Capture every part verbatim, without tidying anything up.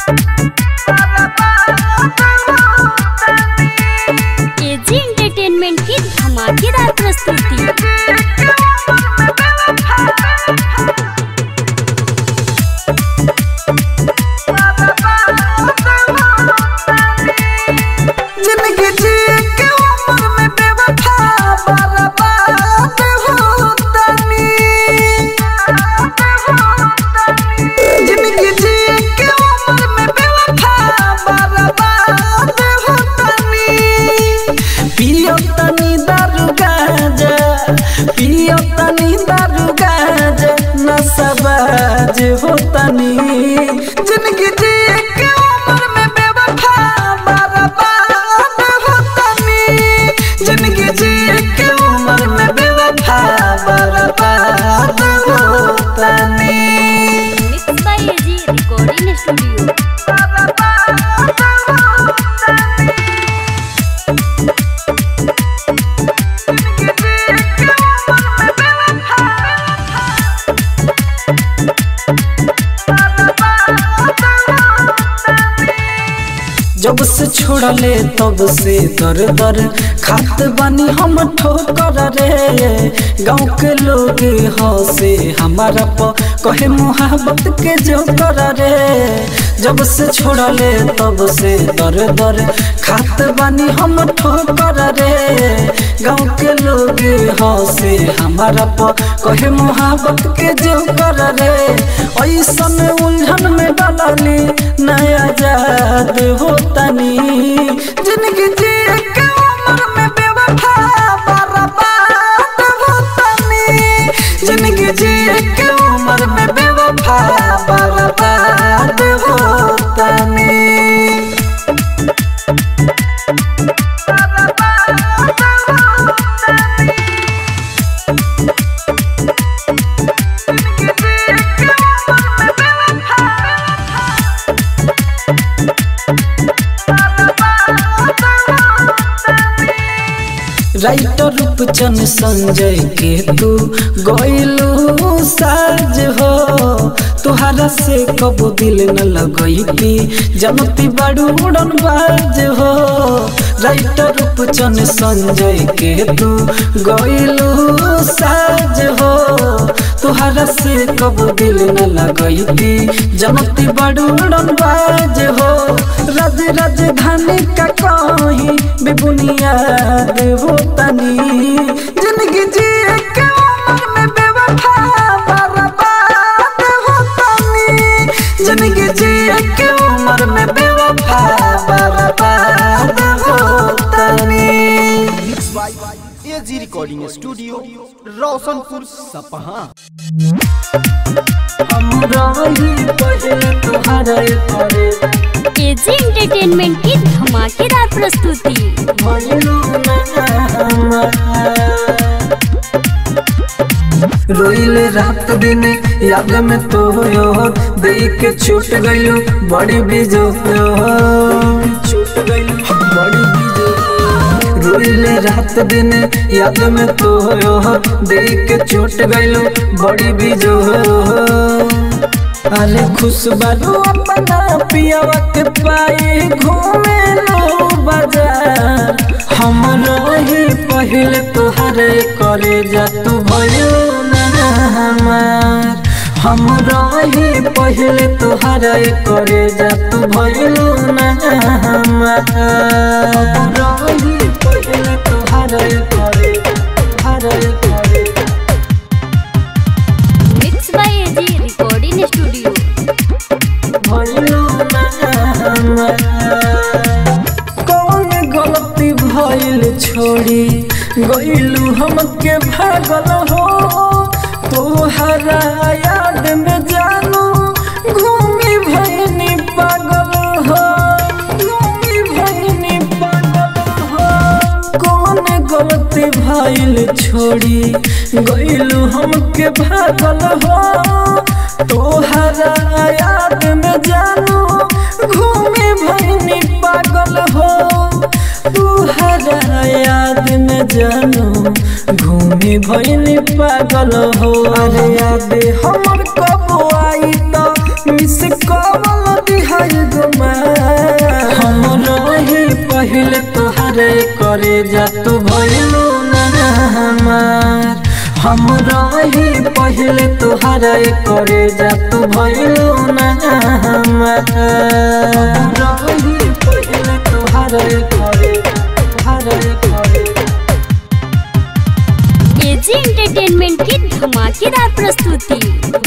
AG entertainment की धमाकेदार प्रस्तुति। जिंदगी जी के उम्र में बेवफा बर्बाद होतनी। जिंदगी जी के उम्र में बेवफा बर्बाद होतनी। पियो तनी दारू गांजा, पियो तनी दारू गांजा, नशबाज होतनी। जिंदगी जी के उम्र में बेवफा बर्बाद होतनी। जिंदगी जी के उम्र में बेवफा बर्बाद होतनी। Mix by AG recording studio. जब से छोड़ले तब से दर दर खात बनी हम ठोकर रे। गाँव के लोग हंसे हमारा प कहे मोहब्बत के जो कर रे। जब से छोड़ले तब से दर दर खात बनी हम ठोकर रे। गाँव के लोग हंसे हमारा प कहे मोहब्बत के जो कर रे। ऐसन उलझन में डालनी नया आजाद होतनी। जिंदगी जी के उम्र में बेवफा बर्बाद होतनी। जिंदगी जी के उम्र में बेवफा बर्बाद होतनी। राइटर रूपचंद संजय के तू गइलू साज हो। तुहरा से कबो दिल न लगैती, जनती बड़ू उड़न बाज हो। राइटर रूपचंद संजय के तू गइलू साज हो। तुहरा से कबो दिल न लगैती, जनती बड़ू उड़न बाज हो। राज राजधानी का कहीं बेबुनियाद होतनी। जिंदगी जी के उम्र में बेवफा बर्बाद होतनी। जिंदगी जी के उम्र में बेवफा बर्बाद होतनी। Mix by AG recording studio, Roshanpur Sapaha. हम रही पहले तुम्हारे परे। एजी एंटरटेनमेंट की धमाकेदार प्रस्तुति। रोइले रात दिन याद में तो हो, देख के छूट गइलू बड़ी बीजो छूट गइलू बड़ी बीजो। रोइले रात दिन याद में तो हो, देख के छूट गइलू बड़ी बीजो। अरे खुश बारू अपना पियावा के पाए घूमे लो बाजार। हम रही पहले तोहरे करे जा तू भयो ना हमार। हम रही पहले तोहरे करे जा तू भयो ना हमार। हम रही पहले तोहरे करे तोहरे करे। Mix by AG recording studio. कौन गलती भइल छोड़ी गइलू हमके भागल हो। तोहरा याद में जानू घूमी भइनी पागल हो। घूमी भइनी पागल हो। कौन गलती भइल छोड़ी गइलू हमके भागल हो। तोहरा याद में जानू घूमे भइनी पागल हो। तोहरा याद में जानू घूमे भइनी पागल हो। अरे याद हमर कब आई तो मिस कॉल दिहाई दो करे जा तू भइलू ना हमार हम रही पहले तुहरा करे जा तू भइलू ना हमार रही पहले तुहरा करे तुहरा करे। एजी एंटरटेनमेंट की धमाकेदार प्रस्तुति।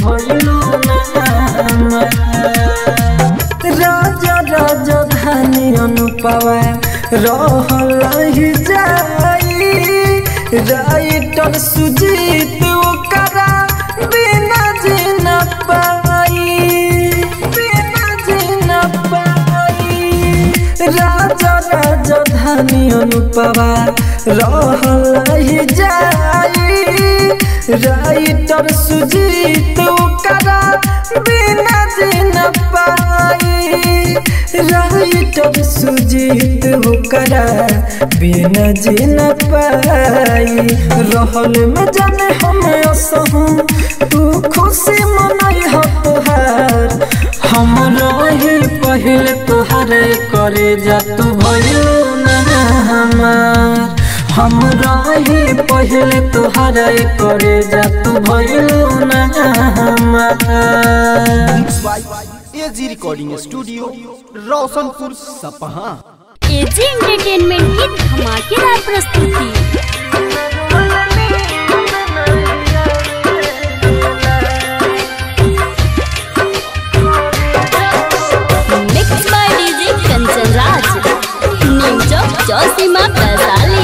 राजा राजा धानी अनुपवा रहलहि जाई राइटर सुजीत ओकरा बिना जीना पाई बिना जीना पाई। राजा राजा धानी अनुपवा रहलहि जाई राइटर सुजीत ओकरा बिना जीना पाई राइटर सुजीत ओकरा बिना जीना पाई। रहल में जाने हम असहू तू खुशी मनाई हो तोहार हम रही पहले तोहरे करे जा तू भइलू ना हमार हम रही पहले तुहरा करे जा तू भइलू ना हमार। AG recording studio Roshanpur Sapaha. AG entertainment की धमाकेदार प्रस्तुति। Mix by DJ Kanchan Raj new Chowk Chausima Vaishali.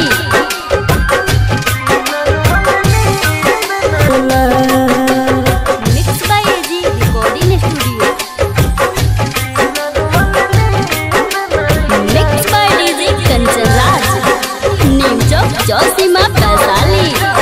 Mix by AG recording studio. Mix by DJ Kanchan Raj new Chowk Chausima Vaishali.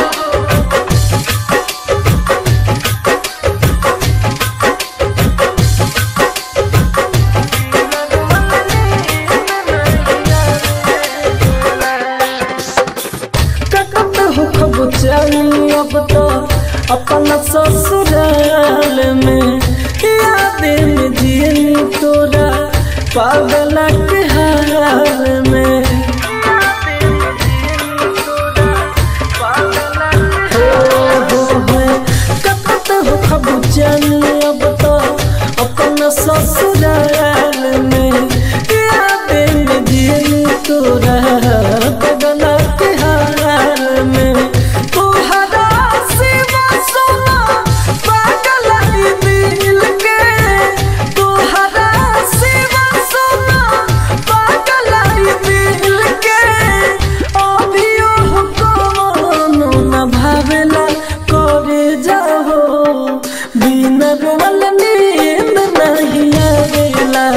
अब तो अपना ससुराल में याद में जियनी तोरा पागल के हाल में कत हो खबू जानी अब तो अपना ससुराल में याद में जियनी तोरा पागल के हाल में। बिना रोवल नींद नहीं आवेला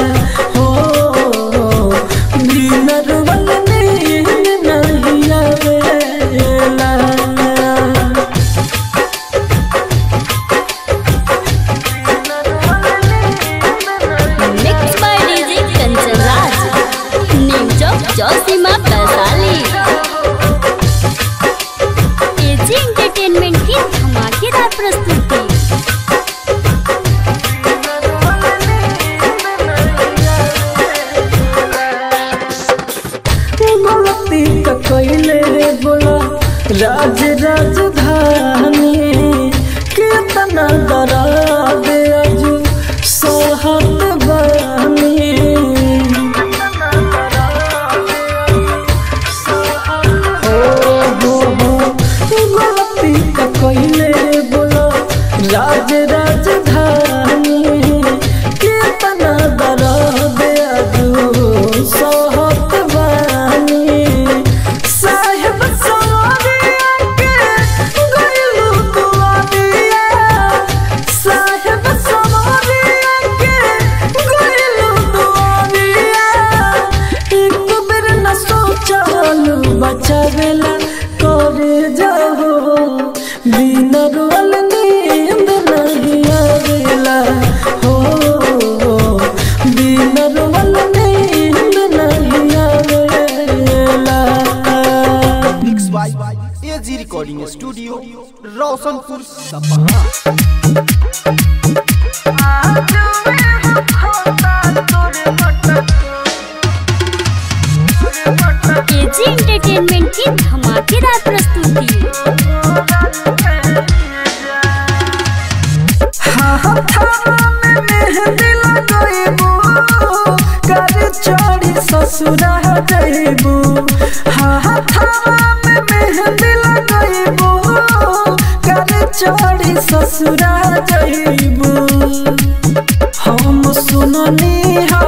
लगइबू कर चोरी ससुरा जइबू हाथवा में मेहंदी लगइबू कर चोरी ससुरा जइबू हम सुननी हा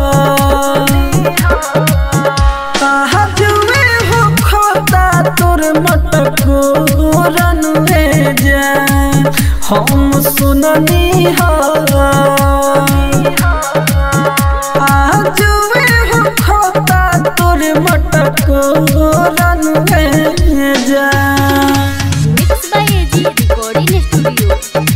जुए हो खोता तोर मटको रनुए जान हम सुननी हा जुए हो खोता तोर मटको रनुए जान। Mix by AG recording studio.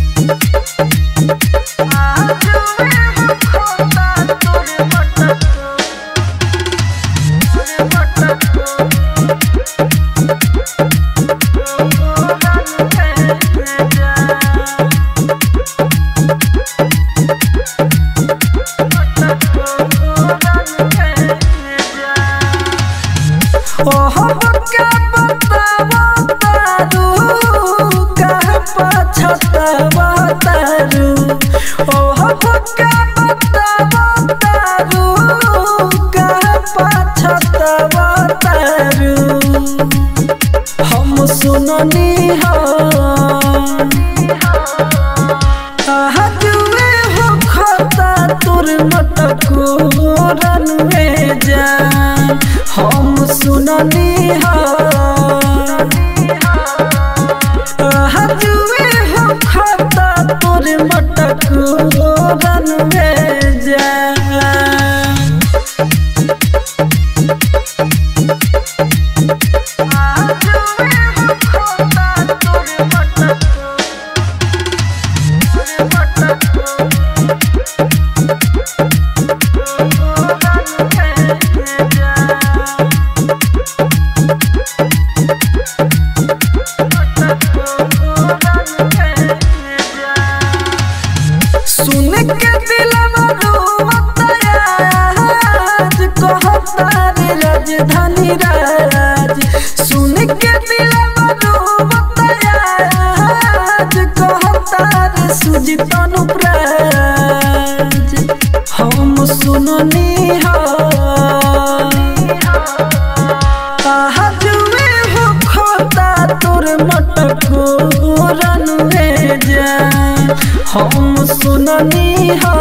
हम सुननी हा जुए हो खोता तोर मटको रनुए जान हम सुननी हा जुए हो खोता तोर मटको रनुए जान। सुन के दिलवा रोवता आज कहता रे राजधानी राज सुन के दिलवा रोवता आज कहता रे सुजित अनुप्राज हम सुननी हा जुए हो खोता तोर मटको रनुए जान हम सुननी हा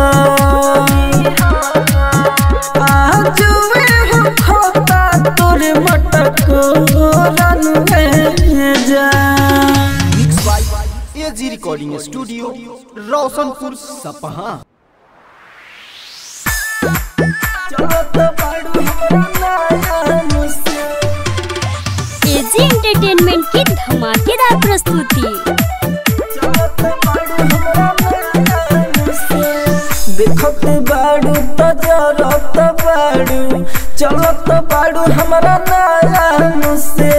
जुए हो खोता तोर मटको रनुए जान। Mix by AG recording studio Roshanpur Sapaha. AG entertainment की धमाकेदार प्रस्तुति। देखत बाड़ू तो जरत बाड़ू चलत बाड़ू हमरा नाम से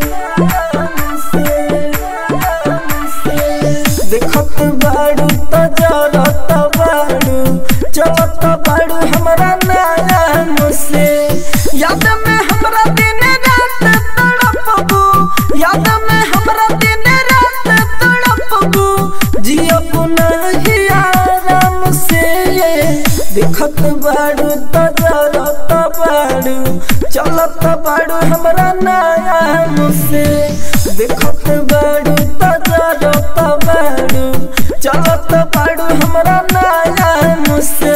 देखत बाड़ू तो जरत बाड़ू चलत बाड़ू हमरा नाम से याद में हमरा दिन रात तड़पबू याद में हमरा दिन रात तड़पबू जियब नहीं आराम से देखत बाड़ू तो जरत बाड़ू चलत बाड़ू हमरा नाम से देखत बाड़ू तो जरत बाड़ू चलत बाड़ू हमरा नाम से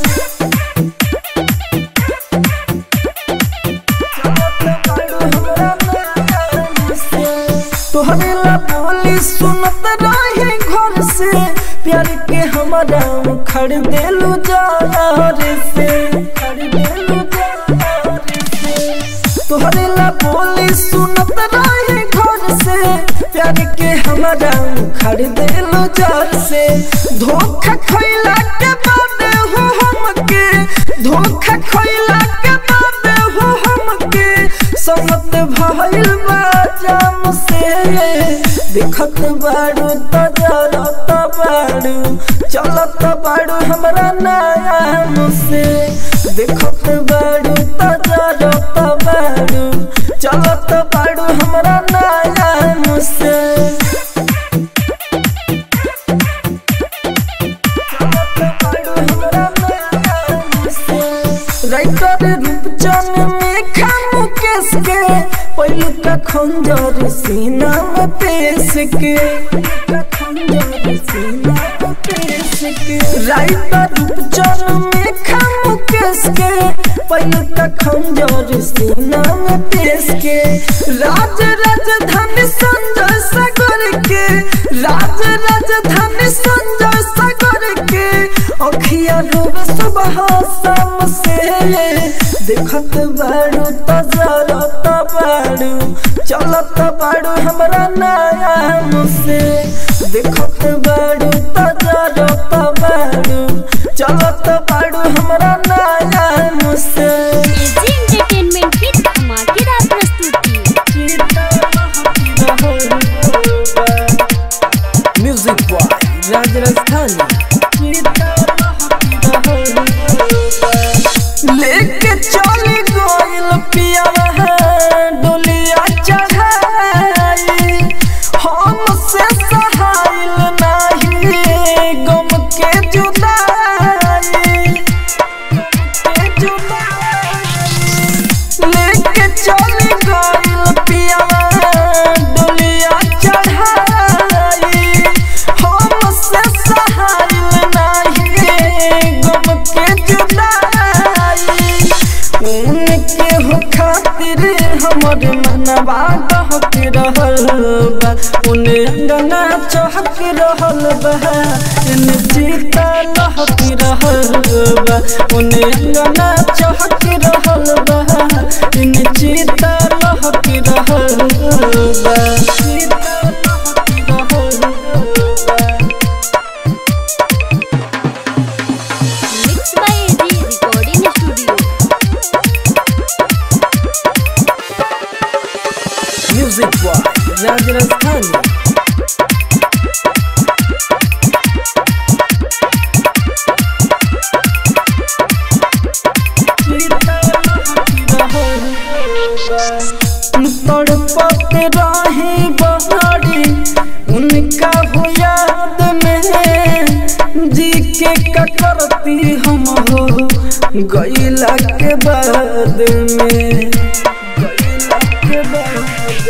तोहरे ला बोली सुनत रहे घर से प्यार के हमारा खड़ देलू जार से खड़ देलू जार से तोहरे ला बोली सुनत रहे घर से प्यार के हमारा खड़ देलू जार से धोखा खइला के बाद हो हमके धोखा खइला के बाद हो हमके समत भइल बा जाम से देखत बाड़ू तो जरत बाड़ू चलत बाड़ू हमरा नाम से देखत बाड़ू तो जरत बाड़ू चलत बाड़ू हमरा नाम से चलत बाड़ू हमरा राइटर रूपचन में खामु केस के पहले का खंजर सीना में पेश के खंजर सीना में पेश के राइटर रूपचन में खामु केस के पहले का खंजर सीना में पेश के राज राजधानी संजय सागर के राज राजधानी संजय सागर के अखिया रूप सुबह शाम से देखत बाड़ू तजरत बाड़ू चलत बाड़ू हमरा नाम से देखत बाड़ू तजरत बाड़ू चलत बाड़ू हमरा नाम से एजी एंटरटेनमेंट की धमाकेदार प्रस्तुति। म्यूजिक बॉय राज राजस्थानी लेके चली गोइल पिया डोलिया चढ़ाई हमसे सहाइल नहीं गम के जुदाई के जुदाई लेके चली गोइल पिया डोलिया चढ़ाई हमसे सहाइल नहीं गम के जुदाई उनके हो खातिर हमर मनवा दहक रहल बा उन्हें अंगना चहक रहल बा इन जीता लहक रहल बा उन्हें अंगना चहक रहल बा इन जीता लहक रहल बा जीता लहक रहल बा। Mix by AG recording studio. Music by Raj Rajasthani तड़पत रही बहारी उनका हो याद में जी के का करती हम हो गईला के बाद में गईला के बाद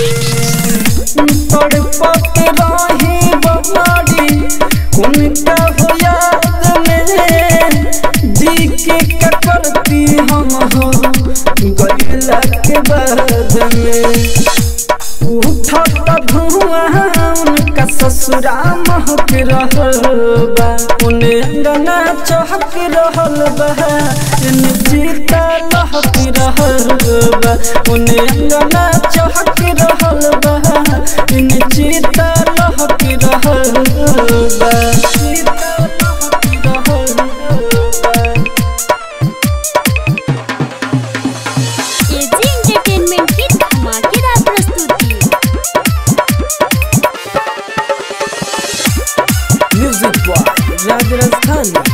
तड़पत रही बहारी उनका हो याद में जी के का करती हम हो गईला के बाद में उठत धुआं उनका ससुरा महक रहल बा उन्हें अंगना चहक रहल बा इन जीता लहक रहल बा उन्हें अंगना चहक रहल बा इन जीता लहक रहल बा जीता लहक रहल बा। एजी एंटरटेनमेंट की धमाकेदार प्रस्तुति। Music by Raj Rajasthani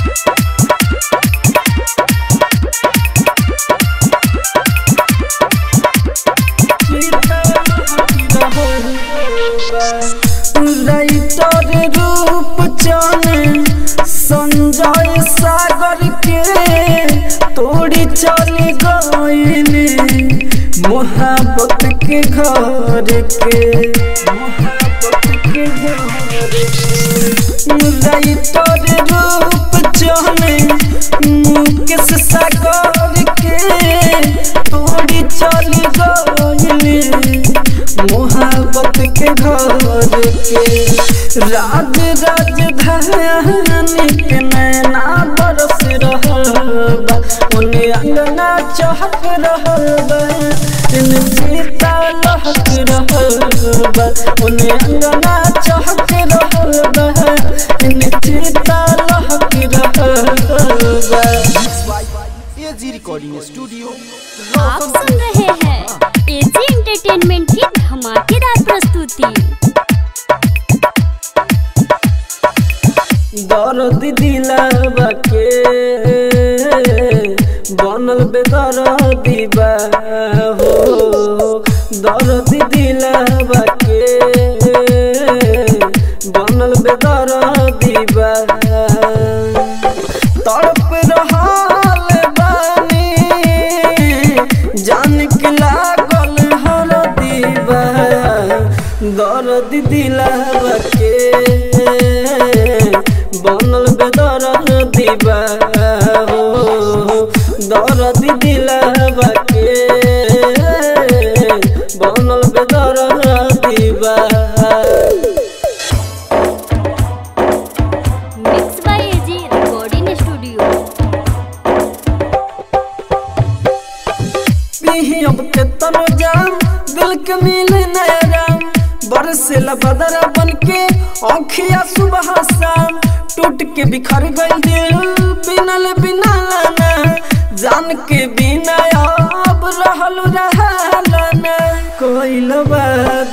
writer Roopchan Sanjay Sagar के तोड़ी चली गईली मोहब्बत के घर के मोहब्बत के घर के राइटर रूपचन मुकेश सागर के तोड़ी चली गईली मोहब्बत के घर के राज राजधानी के नैना बरस रहल बा उन्हें अंगना चहक रहल बा इन जीता लहक रहल बा उन्हें अंगना चहक रहल बा इन जीता लहक रहल बा। एजी रिकॉर्डिंग स्टूडियो आप सुन रहे हैं एजी एंटरटेनमेंट की धमाकेदार प्रस्तुति। दर्द दिलवा के बनल बेदर्दी बा हो दर्द दिलवा के बनल बेदर्दी बा तड़प रहल बानी दर्द दिलावा के बनल बेदर्दी बा हो दर्द दिलावा के बनल बेदर्दी बा। Mix by AG recording studio. पीही अब के तनो जाम दिल के मिले नया राम बरसेला बदरा बन के आँखिया सुबह शाम टूट के बिखर गई दिल बिनल बिना लाना जान के बिना अब रहल रहलाना कोई लबाद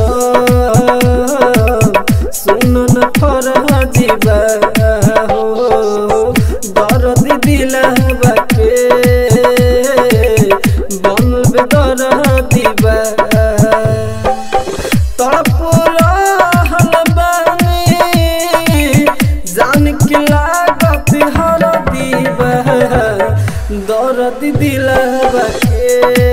सुन न फरजीबा हो दर्द दिलवा के बनल बेदर्दी बा। तड़प रहल बानी जान के लागत हर दीबा दर्द दिलवा के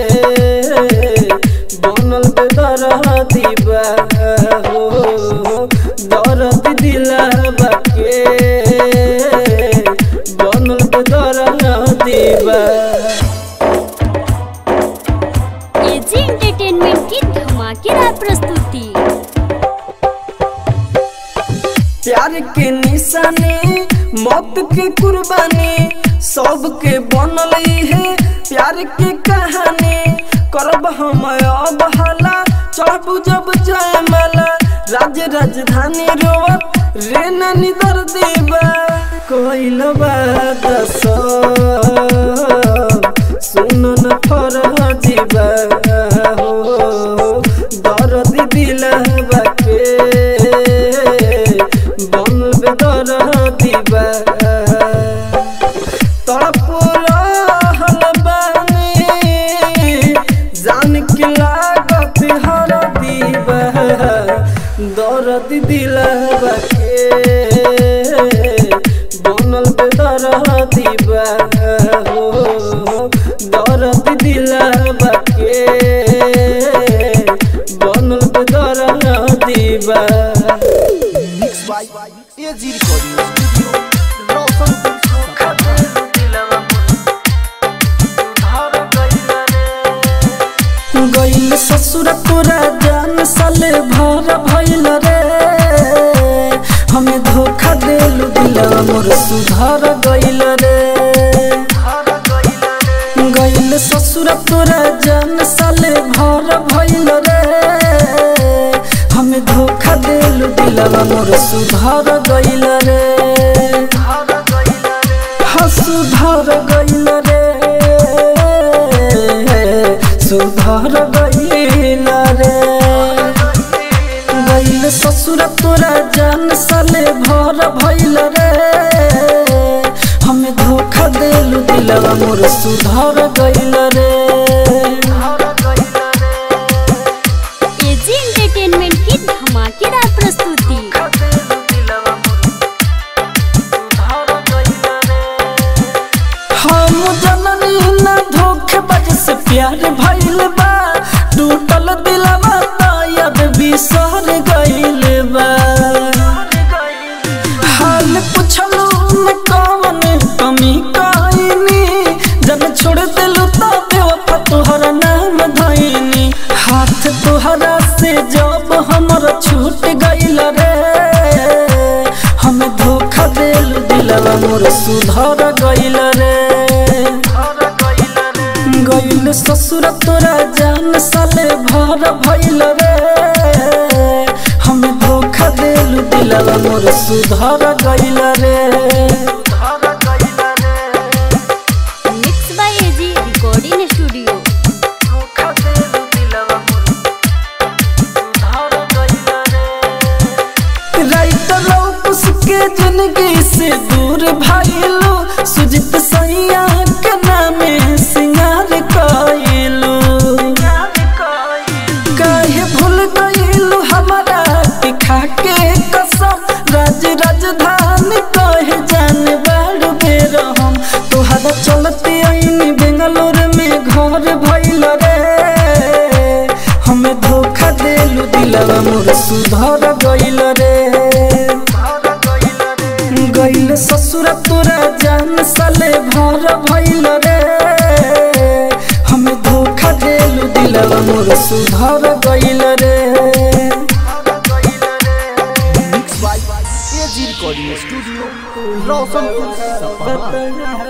बनल बेदर्दी बा हो दर्द दिलवा के बनल बेदर्दी बा। एजी एंटरटेनमेंट की धमाकेदार प्रस्तुति। प्यार के निशानी मौत के कुर्बानी सबके बनल है प्यार के कहानी करब हम अब हला चढ़बू जब जयमाला राज राजधानी रोवत रे नानी दर्दी बा कोई लबाद सुन न फरजीबा हो दर्द दिलवा के बनल बेदर्दी बा। तड़प रहल बानी जान के लागत हर दीबा दर्द दिलवा के बनल बेदर्दी बा हो दर्द दिलवा के बनल बेदर्दी बा। Mix by AG recording studio Roshanpur गइल ससुर तोरा जान साले भर भइल रे हमें धोखा देलु दिलवा मोर सुधर गइल रे गइल ससुर तोरा जान साले भर भइल रे हमें धोखा देलु दिलवा मोर सुधर गइल रे हाँ सुधर गइल रे सुधर गइल रे गइल ससुर तोरा जान साले भर भइल रे हमें धोखा देलु दिलवा मोर सुधर गइल रे। एजी एंटरटेनमेंट की धमाकेदार प्रस्तुति। हम जननी न धोखेबाज से प्यार भइल बा टूटल दिलवा तायद बिसर गइल बा हाल पुछलू न कौन कमी कइनी जब छोड़ दिलू तो बेवफा तोहर नाम धइनी हाथ तोहरा से जब हमर छूट गइल रे हमें धोखा देलू दिलवा मोर सुधर गइल रे गइल ससुर तोरा जान साले भर भइल रे हमें धोखा देलु दिलवा मोर सुधर गइल रे। Mix by AG recording studio. Writer लौकुस के जिंदगी से दूर भइलू सुजित सैया के नामे सिंगार कइलू काहे भूल गइलू हमरा के खाके कसम राज राजधानी कहे जाने बाड़ बेर हम तोहरा चलते आईनी बेंगलोर में घर भइल रे हमें धोखा देलू दिलवा मोर सुधर गइल रे गइल ससुर तोरा जान साले भर भइल रे हमें धोखा देलु दिलवा मोर सुधर गइल रे mix by AG recording studio Roshanpur Sapaha.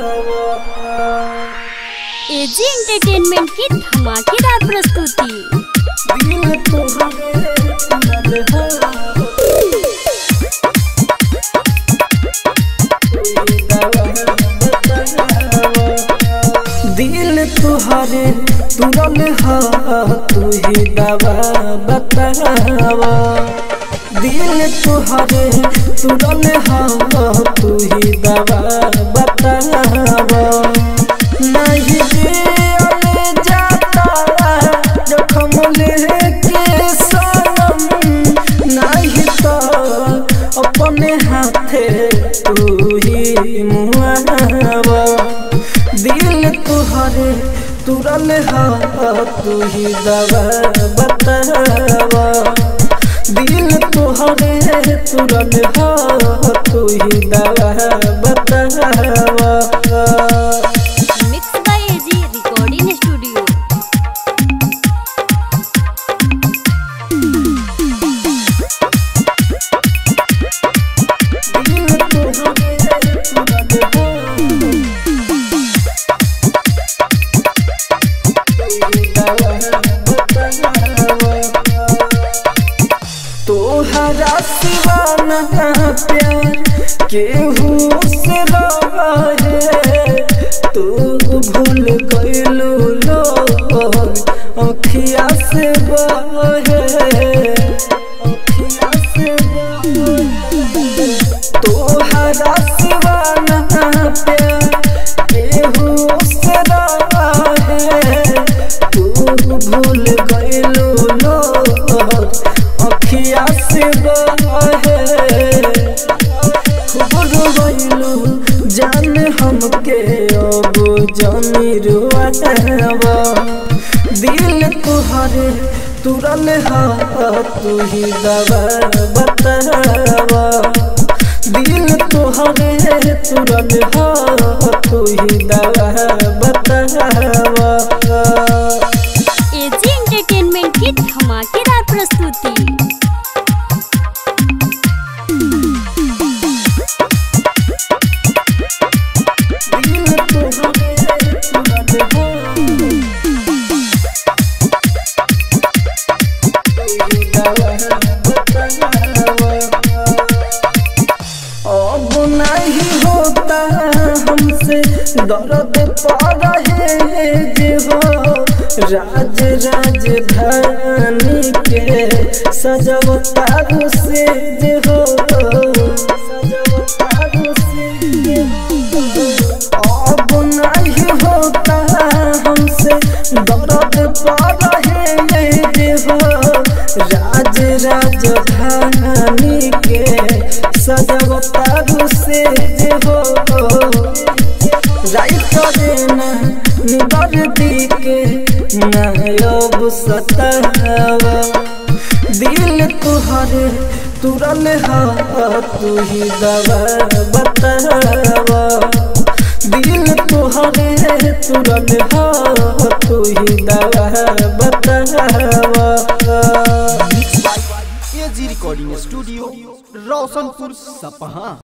AG entertainment की धमाकेदार प्रस्तुति। दिल तोहरे दिल तुहरे तुरल हा तू ही दवा बतावा दिल तुहरे तुरल हा तू ही दवा बतावा नहीं दिल जाता जखम लेके सनम नहीं तो अपने हाथे तू ही मुआवा दिल तुहरे तुरल हा तू ही दवा बतावा दिल तुहरे तुरल हा तू ही दवा बतावा। Mix by AG recording studio. तोहरा सिवाना प्यार केहू से रहे तू भूल गइलू लो अखिया से बहे अखिया से बहे तोहरा सिवाना प्यार केहू से रहे तू भूल गइलू लो अखिया से बहे खूब रोइलू जान हमके अब जानी रुआवा दिल तुहरे तुरल हा तू ही दवा बतावा दिल तुहरे तुरल हा तू ही दवा बतावा। एजी एंटरटेनमेंट की धमाकेदार प्रस्तुति। अब नहीं होता हमसे दर्द पा रहे जे हो राज राजधानी के सजवतारू से जे हो सजवतारू से जे हो अब नहीं होता हमसे दर्द पा रहे जे हो राज राजधानी के सजवतारू से जे हो राइट देना निबर दी के नायब सतावा दिल तुहरे तुरल हा तू ही दवा बतावा दिल तुहरे तुरल हा तू ही दवा बतावा। एजी रिकॉर्डिंग स्टूडियो रोशनपुर सपहा।